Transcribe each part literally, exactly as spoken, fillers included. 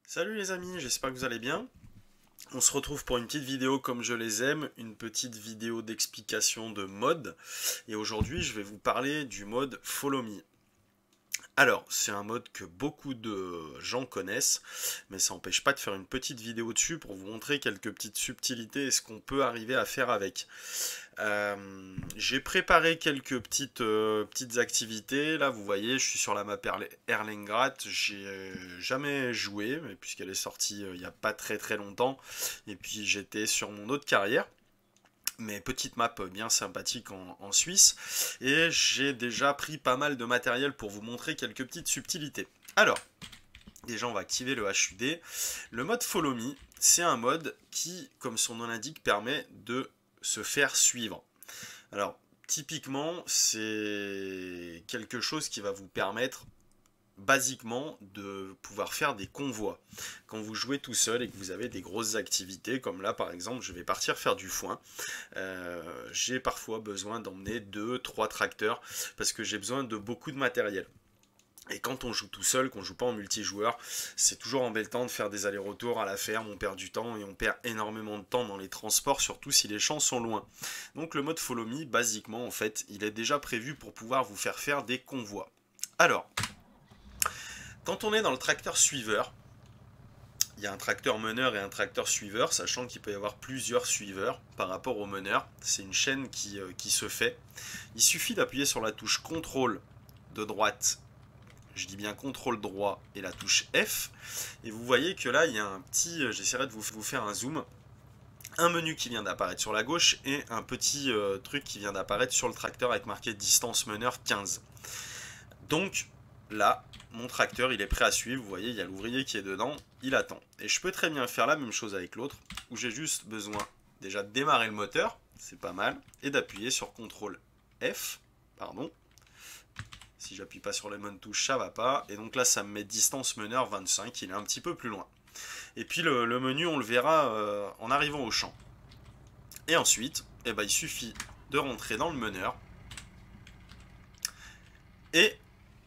Salut les amis, j'espère que vous allez bien. On se retrouve pour une petite vidéo comme je les aime, une petite vidéo d'explication de mode. Et aujourd'hui, je vais vous parler du mode Follow Me. Alors, c'est un mode que beaucoup de gens connaissent, mais ça n'empêche pas de faire une petite vidéo dessus pour vous montrer quelques petites subtilités et ce qu'on peut arriver à faire avec. Euh, j'ai préparé quelques petites, euh, petites activités. Là, vous voyez, je suis sur la map Erlengrad. J'ai euh, jamais joué, mais puisqu'elle est sortie euh, il n'y a pas très très longtemps. Et puis j'étais sur mon autre carrière. Mais petite map bien sympathique en, en Suisse. Et j'ai déjà pris pas mal de matériel pour vous montrer quelques petites subtilités. Alors, déjà on va activer le H U D. Le mode Follow Me, c'est un mode qui, comme son nom l'indique, permet de se faire suivre. Alors, typiquement, c'est quelque chose qui va vous permettre basiquement de pouvoir faire des convois. Quand vous jouez tout seul et que vous avez des grosses activités, comme là par exemple, je vais partir faire du foin, euh, j'ai parfois besoin d'emmener deux trois tracteurs parce que j'ai besoin de beaucoup de matériel. Et quand on joue tout seul, qu'on joue pas en multijoueur, c'est toujours embêtant de faire des allers-retours à la ferme, on perd du temps et on perd énormément de temps dans les transports, surtout si les champs sont loin. Donc le mode Follow Me, basiquement en fait, il est déjà prévu pour pouvoir vous faire faire des convois. Alors, quand on est dans le tracteur suiveur, il y a un tracteur meneur et un tracteur suiveur, sachant qu'il peut y avoir plusieurs suiveurs par rapport au meneur. C'est une chaîne qui, euh, qui se fait. Il suffit d'appuyer sur la touche contrôle de droite, je dis bien contrôle droit et la touche F. Et vous voyez que là, il y a un petit, j'essaierai de vous, vous faire un zoom, un menu qui vient d'apparaître sur la gauche et un petit euh, truc qui vient d'apparaître sur le tracteur avec marqué distance meneur quinze. Donc là, mon tracteur, il est prêt à suivre. Vous voyez, il y a l'ouvrier qui est dedans, il attend. Et je peux très bien faire la même chose avec l'autre, où j'ai juste besoin déjà de démarrer le moteur, c'est pas mal, et d'appuyer sur contrôle F, pardon. Si j'appuie pas sur les bonnes touches, ça va pas. Et donc là, ça me met distance meneur vingt-cinq, il est un petit peu plus loin. Et puis le, le menu, on le verra euh, en arrivant au champ. Et ensuite, eh ben, il suffit de rentrer dans le meneur. Et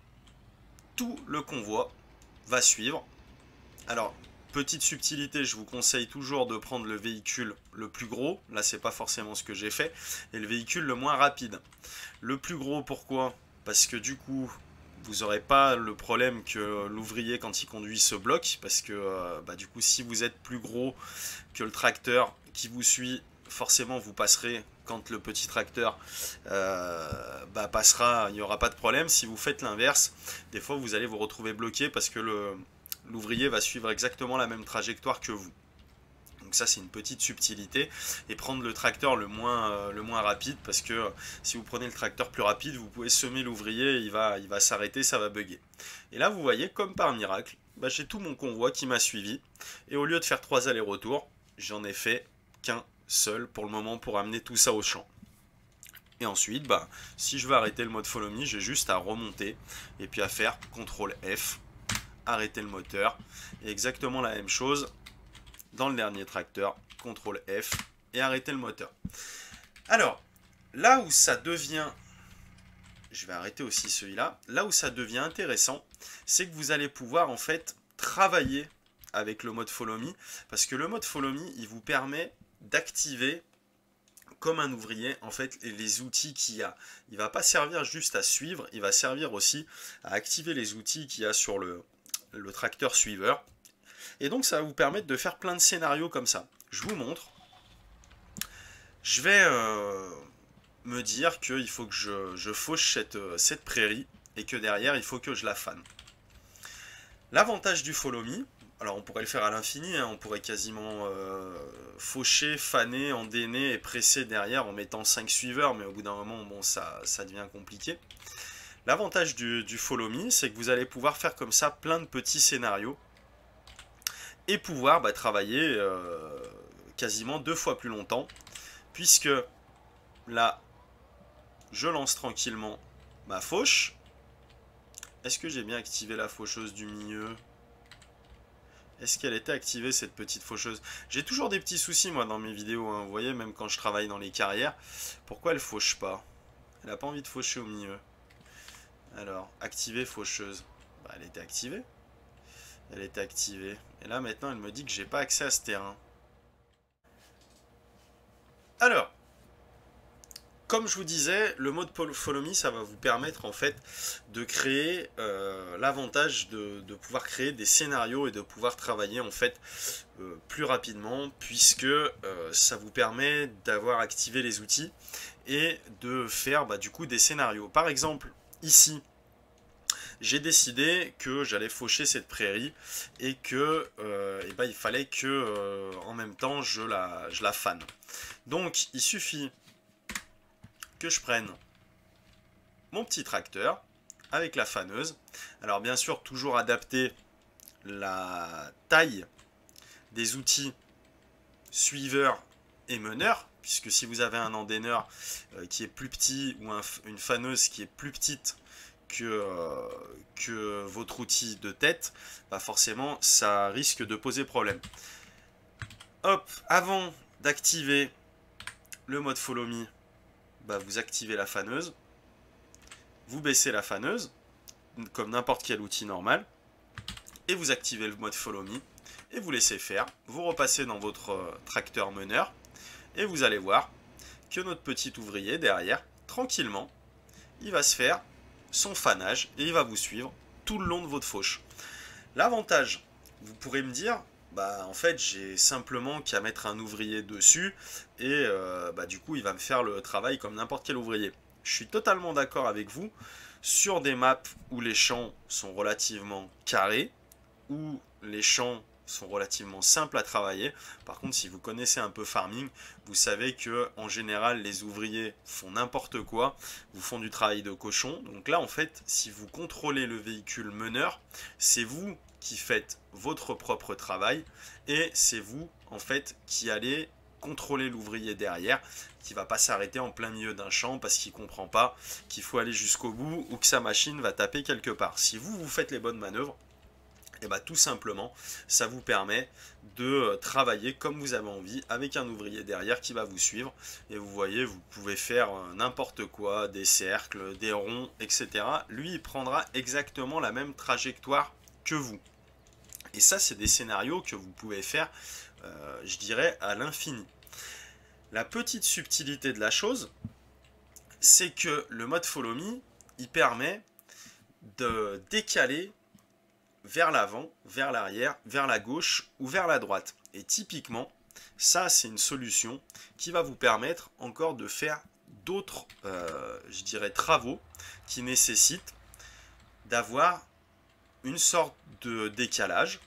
tout le convoi va suivre. Alors, petite subtilité, je vous conseille toujours de prendre le véhicule le plus gros. Là, c'est pas forcément ce que j'ai fait. Et le véhicule le moins rapide. Le plus gros, pourquoi ? Parce que du coup, vous n'aurez pas le problème que l'ouvrier, quand il conduit, se bloque. Parce que euh, bah, du coup, si vous êtes plus gros que le tracteur qui vous suit, forcément, vous passerez quand le petit tracteur euh, bah, passera, il n'y aura pas de problème. Si vous faites l'inverse, des fois, vous allez vous retrouver bloqué parce que le, l'ouvrier va suivre exactement la même trajectoire que vous. Donc ça, c'est une petite subtilité. Et prendre le tracteur le moins, euh, le moins rapide, parce que euh, si vous prenez le tracteur plus rapide, vous pouvez semer l'ouvrier, il va, il va s'arrêter, ça va bugger. Et là, vous voyez, comme par miracle, bah, j'ai tout mon convoi qui m'a suivi. Et au lieu de faire trois allers-retours, j'en ai fait qu'un seul pour le moment pour amener tout ça au champ. Et ensuite, bah, si je veux arrêter le mode Follow Me, j'ai juste à remonter et puis à faire contrôle F, arrêter le moteur. Et exactement la même chose dans le dernier tracteur, contrôle F et arrêter le moteur. Alors, là où ça devient, je vais arrêter aussi celui-là, là où ça devient intéressant, c'est que vous allez pouvoir en fait travailler avec le mode Follow Me, parce que le mode Follow Me, il vous permet d'activer comme un ouvrier en fait les outils qu'il y a. Il ne va pas servir juste à suivre, il va servir aussi à activer les outils qu'il y a sur le, le tracteur suiveur. Et donc ça va vous permettre de faire plein de scénarios comme ça. Je vous montre. Je vais euh, me dire qu'il faut que je, je fauche cette, cette prairie et que derrière il faut que je la fane. L'avantage du Follow Me, alors on pourrait le faire à l'infini, hein, on pourrait quasiment euh, faucher, faner, endéner et presser derrière en mettant cinq suiveurs, mais au bout d'un moment bon, ça, ça devient compliqué. L'avantage du, du Follow Me, c'est que vous allez pouvoir faire comme ça plein de petits scénarios et pouvoir bah, travailler euh, quasiment deux fois plus longtemps, puisque là, je lance tranquillement ma fauche. Est-ce que j'ai bien activé la faucheuse du milieu? Est-ce qu'elle était activée, cette petite faucheuse? J'ai toujours des petits soucis, moi, dans mes vidéos, hein. Vous voyez, même quand je travaille dans les carrières. Pourquoi elle fauche pas? Elle n'a pas envie de faucher au milieu. Alors, activer faucheuse. Bah, elle était activée. Elle était activée. Et là, maintenant, elle me dit que j'ai pas accès à ce terrain. Alors, comme je vous disais, le mode Follow Me, ça va vous permettre en fait de créer euh, l'avantage de, de pouvoir créer des scénarios et de pouvoir travailler en fait euh, plus rapidement, puisque euh, ça vous permet d'avoir activé les outils et de faire bah, du coup des scénarios. Par exemple, ici, j'ai décidé que j'allais faucher cette prairie et que euh, et bah, il fallait que euh, en même temps je la, je la fane. Donc il suffit que je prenne mon petit tracteur avec la faneuse. Alors bien sûr, toujours adapter la taille des outils suiveur et meneur, puisque si vous avez un endaineur euh, qui est plus petit ou un, une faneuse qui est plus petite que, euh, que votre outil de tête, bah forcément ça risque de poser problème. Hop, avant d'activer le mode Follow Me, bah vous activez la faneuse, vous baissez la faneuse, comme n'importe quel outil normal, et vous activez le mode Follow Me, et vous laissez faire, vous repassez dans votre tracteur meneur, et vous allez voir que notre petit ouvrier derrière, tranquillement, il va se faire son fanage, et il va vous suivre tout le long de votre fauche. L'avantage, vous pourrez me dire, bah en fait j'ai simplement qu'à mettre un ouvrier dessus, et euh, bah, du coup il va me faire le travail comme n'importe quel ouvrier. Je suis totalement d'accord avec vous, sur des maps où les champs sont relativement carrés, où les champs sont relativement simples à travailler. Par contre, si vous connaissez un peu farming, vous savez que en général les ouvriers font n'importe quoi, vous font du travail de cochon. Donc là en fait, si vous contrôlez le véhicule meneur, c'est vous qui faites votre propre travail et c'est vous en fait qui allez contrôler l'ouvrier derrière, qui va pas s'arrêter en plein milieu d'un champ parce qu'il comprend pas qu'il faut aller jusqu'au bout ou que sa machine va taper quelque part. Si vous vous faites les bonnes manœuvres, et bah tout simplement ça vous permet de travailler comme vous avez envie avec un ouvrier derrière qui va vous suivre, et vous voyez, vous pouvez faire n'importe quoi, des cercles, des ronds, etc. Lui il prendra exactement la même trajectoire que vous, et ça c'est des scénarios que vous pouvez faire euh, je dirais à l'infini. La petite subtilité de la chose, c'est que le mode Follow Me il permet de décaler vers l'avant, vers l'arrière, vers la gauche ou vers la droite. Et typiquement, ça c'est une solution qui va vous permettre encore de faire d'autres, euh, je dirais, travaux qui nécessitent d'avoir une sorte de décalage.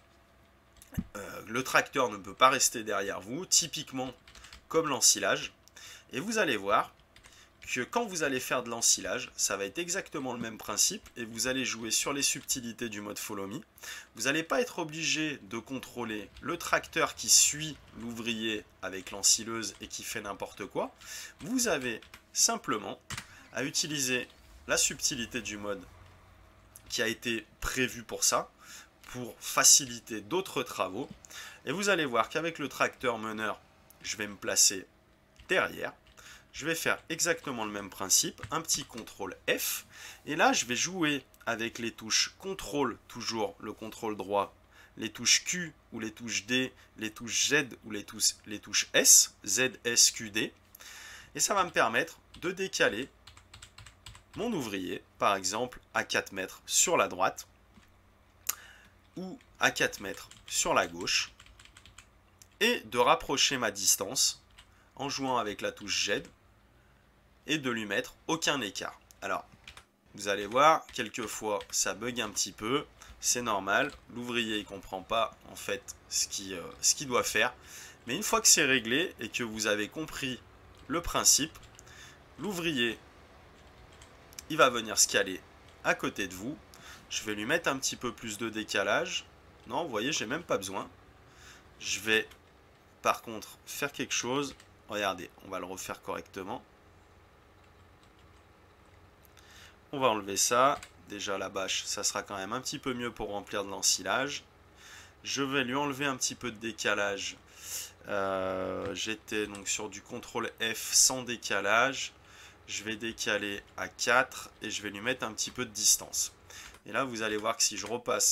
Euh, le tracteur ne peut pas rester derrière vous, typiquement comme l'ensilage. Et vous allez voir que quand vous allez faire de l'ensilage, ça va être exactement le même principe et vous allez jouer sur les subtilités du mode Follow Me. Vous n'allez pas être obligé de contrôler le tracteur qui suit l'ouvrier avec l'ensileuse et qui fait n'importe quoi. Vous avez simplement à utiliser la subtilité du mode qui a été prévu pour ça, pour faciliter d'autres travaux. Et vous allez voir qu'avec le tracteur meneur, je vais me placer derrière. Je vais faire exactement le même principe, un petit contrôle F, et là je vais jouer avec les touches contrôle, toujours le contrôle droit, les touches Q ou les touches D, les touches Z ou les touches, les touches S, Z, S, Q, D, et ça va me permettre de décaler mon ouvrier, par exemple à quatre mètres sur la droite, ou à quatre mètres sur la gauche, et de rapprocher ma distance en jouant avec la touche Z, et de lui mettre aucun écart. Alors, vous allez voir, quelquefois ça bug un petit peu, c'est normal, l'ouvrier il comprend pas en fait ce qu'il euh, ce qu'il doit faire, mais une fois que c'est réglé et que vous avez compris le principe, l'ouvrier il va venir se caler à côté de vous. Je vais lui mettre un petit peu plus de décalage. Non, vous voyez, j'ai même pas besoin. Je vais par contre faire quelque chose. Regardez, on va le refaire correctement. On va enlever ça. Déjà la bâche, ça sera quand même un petit peu mieux pour remplir de l'ensilage. Je vais lui enlever un petit peu de décalage. Euh, J'étais donc sur du contrôle F sans décalage. Je vais décaler à quatre et je vais lui mettre un petit peu de distance. Et là, vous allez voir que si je repasse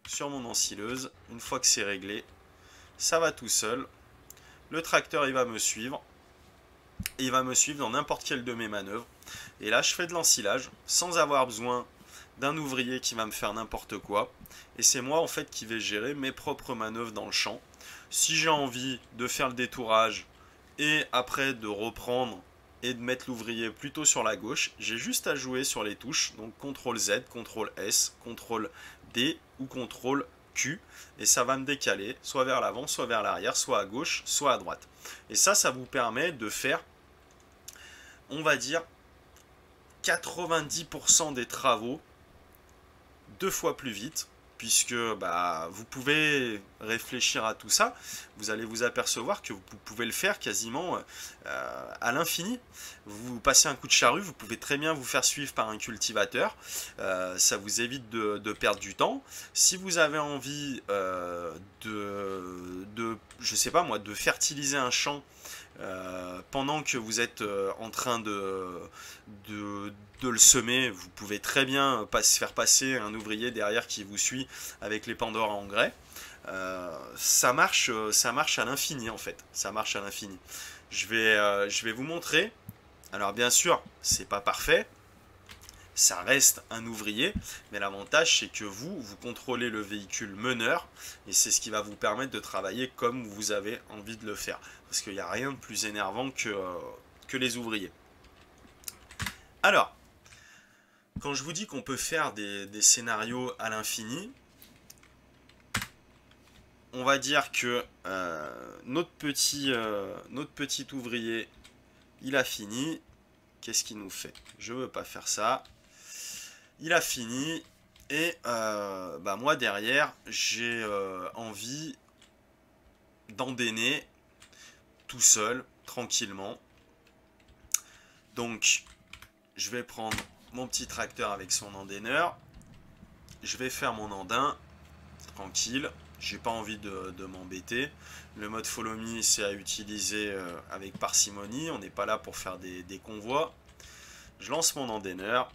sur mon ensileuse. Une fois que c'est réglé, ça va tout seul. Le tracteur, il va me suivre. Et il va me suivre dans n'importe quelle de mes manœuvres. Et là, je fais de l'ensilage sans avoir besoin d'un ouvrier qui va me faire n'importe quoi. Et c'est moi, en fait, qui vais gérer mes propres manœuvres dans le champ. Si j'ai envie de faire le détourage et après de reprendre et de mettre l'ouvrier plutôt sur la gauche, j'ai juste à jouer sur les touches, donc contrôle Z, contrôle S, contrôle D ou contrôle Q, et ça va me décaler soit vers l'avant, soit vers l'arrière, soit à gauche, soit à droite. Et ça, ça vous permet de faire, on va dire, quatre-vingt-dix pour cent des travaux deux fois plus vite, puisque bah, vous pouvez réfléchir à tout ça, vous allez vous apercevoir que vous pouvez le faire quasiment euh, à l'infini. Vous passez un coup de charrue, vous pouvez très bien vous faire suivre par un cultivateur, euh, ça vous évite de, de perdre du temps. Si vous avez envie euh, de, de, je sais pas moi, de fertiliser un champ, Euh, pendant que vous êtes euh, en train de, de, de le semer, vous pouvez très bien pas, faire passer un ouvrier derrière qui vous suit avec les pendeurs à engrais. Euh, ça marche, ça marche à l'infini en fait. Ça marche à l'infini. Je vais, euh, je vais vous montrer. Alors bien sûr, c'est pas parfait. Ça reste un ouvrier, mais l'avantage c'est que vous, vous contrôlez le véhicule meneur, et c'est ce qui va vous permettre de travailler comme vous avez envie de le faire. Parce qu'il n'y a rien de plus énervant que, euh, que les ouvriers. Alors, quand je vous dis qu'on peut faire des, des scénarios à l'infini, on va dire que euh, notre, petit, euh, notre petit ouvrier, il a fini. Qu'est-ce qu'il nous fait? Je ne veux pas faire ça. Il a fini et euh, bah moi derrière j'ai euh, envie d'endainer tout seul, tranquillement. Donc je vais prendre mon petit tracteur avec son endaineur. Je vais faire mon andin tranquille. J'ai pas envie de, de m'embêter. Le mode follow me c'est à utiliser euh, avec parcimonie. On n'est pas là pour faire des, des convois. Je lance mon endaineur.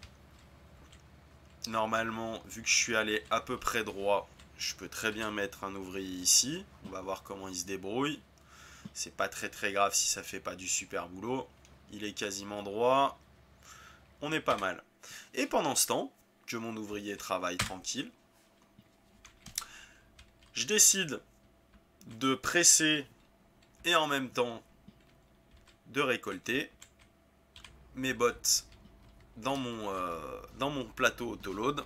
Normalement, vu que je suis allé à peu près droit, je peux très bien mettre un ouvrier ici. On va voir comment il se débrouille. C'est pas très très grave si ça fait pas du super boulot. Il est quasiment droit. On est pas mal. Et pendant ce temps, que mon ouvrier travaille tranquille, je décide de presser et en même temps de récolter mes bottes dans mon, euh, dans mon plateau autoload.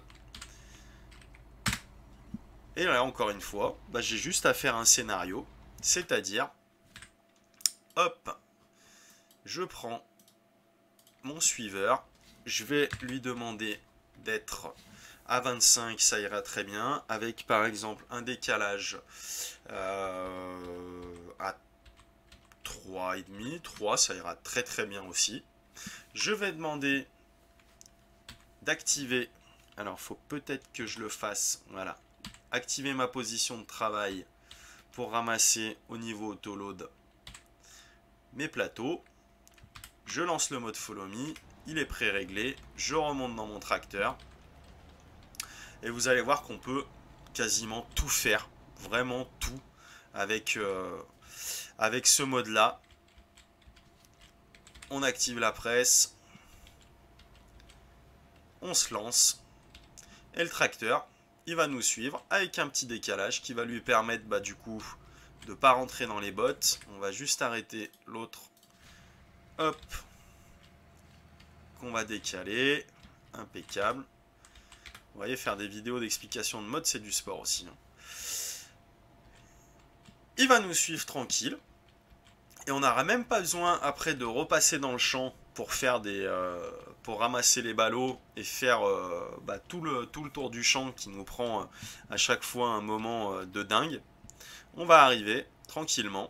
Et là encore une fois, bah, j'ai juste à faire un scénario, c'est-à-dire, hop, je prends mon suiveur, je vais lui demander d'être à vingt-cinq, ça ira très bien, avec par exemple un décalage euh, à trois virgule cinq, trois, ça ira très très bien aussi. Je vais demander d'activer, alors il faut peut-être que je le fasse, voilà, activer ma position de travail pour ramasser au niveau autoload mes plateaux. Je lance le mode follow me, il est pré-réglé, je remonte dans mon tracteur et vous allez voir qu'on peut quasiment tout faire, vraiment tout avec, euh, avec ce mode là. On active la presse, on se lance et le tracteur il va nous suivre avec un petit décalage qui va lui permettre bah, du coup de ne pas rentrer dans les bottes. On va juste arrêter l'autre, hop, qu'on va décaler, impeccable. Vous voyez, faire des vidéos d'explication de mode c'est du sport aussi, hein. Il va nous suivre tranquille et on n'aura même pas besoin après de repasser dans le champ pour faire des euh, pour ramasser les ballots et faire euh, bah, tout le tout le tour du champ qui nous prend euh, à chaque fois un moment euh, de dingue. On va arriver tranquillement.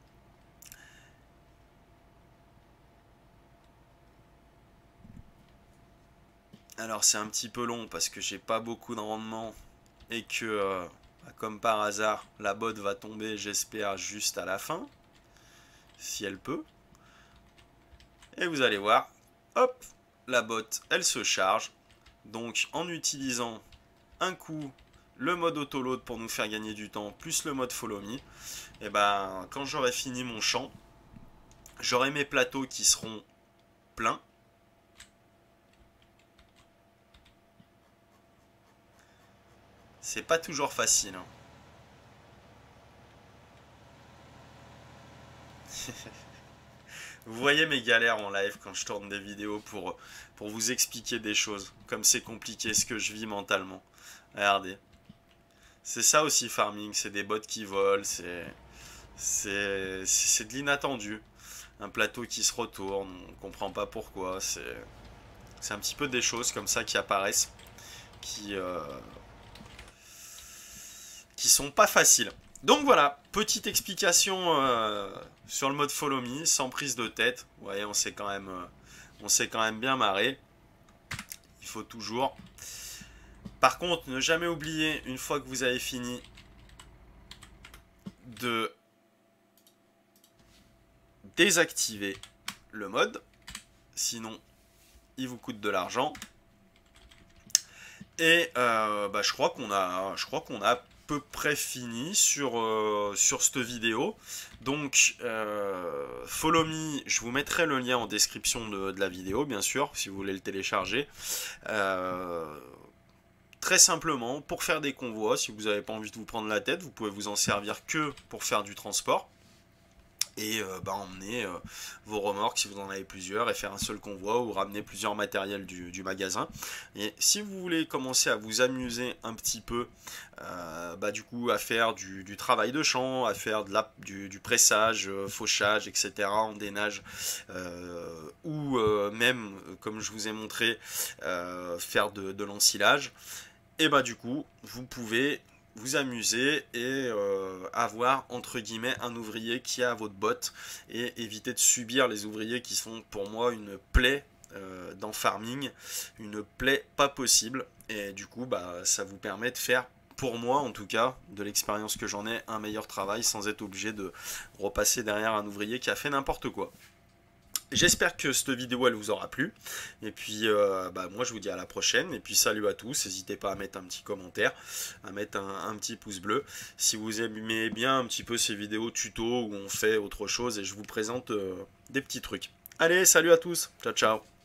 Alors c'est un petit peu long parce que j'ai pas beaucoup de rendement et que euh, bah, comme par hasard la botte va tomber, j'espère, juste à la fin, si elle peut. Et vous allez voir, hop, la botte, elle se charge. Donc en utilisant un coup le mode autoload pour nous faire gagner du temps, plus le mode follow me, et ben quand j'aurai fini mon champ, j'aurai mes plateaux qui seront pleins. C'est pas toujours facile. Hein. Vous voyez mes galères en live quand je tourne des vidéos pour, pour vous expliquer des choses. Comme c'est compliqué ce que je vis mentalement. Regardez. C'est ça aussi farming, c'est des bots qui volent, c'est c'est c'est de l'inattendu. Un plateau qui se retourne, on comprend pas pourquoi. C'est c'est un petit peu des choses comme ça qui apparaissent, qui, euh, qui sont pas faciles. Donc voilà, petite explication euh, sur le mode follow me, sans prise de tête. Vous voyez, on s'est quand même, euh, on s'est quand même bien marré. Il faut toujours. Par contre, ne jamais oublier, une fois que vous avez fini, de désactiver le mode. Sinon, il vous coûte de l'argent. Et euh, bah, je crois qu'on a, je crois qu'on a peu près fini sur, euh, sur cette vidéo. Donc euh, follow me, je vous mettrai le lien en description de, de la vidéo, bien sûr, si vous voulez le télécharger. Euh, très simplement, pour faire des convois, si vous n'avez pas envie de vous prendre la tête, vous pouvez vous en servir que pour faire du transport. Et euh, bah, emmener euh, vos remorques si vous en avez plusieurs et faire un seul convoi ou ramener plusieurs matériels du, du magasin. Et si vous voulez commencer à vous amuser un petit peu, euh, bah, du coup à faire du, du travail de champ, à faire de la, du, du pressage, euh, fauchage, et cetera, endénage, euh, ou euh, même, comme je vous ai montré, euh, faire de, de l'ensilage, et bah du coup vous pouvez vous amuser et euh, avoir entre guillemets un ouvrier qui est à votre botte et éviter de subir les ouvriers qui sont pour moi une plaie euh, dans farming, une plaie pas possible, et du coup bah ça vous permet de faire, pour moi en tout cas, de l'expérience que j'en ai, un meilleur travail sans être obligé de repasser derrière un ouvrier qui a fait n'importe quoi. J'espère que cette vidéo elle vous aura plu, et puis euh, bah, moi je vous dis à la prochaine, et puis salut à tous, n'hésitez pas à mettre un petit commentaire, à mettre un, un petit pouce bleu, si vous aimez bien un petit peu ces vidéos tuto où on fait autre chose et je vous présente euh, des petits trucs. Allez, salut à tous, ciao ciao.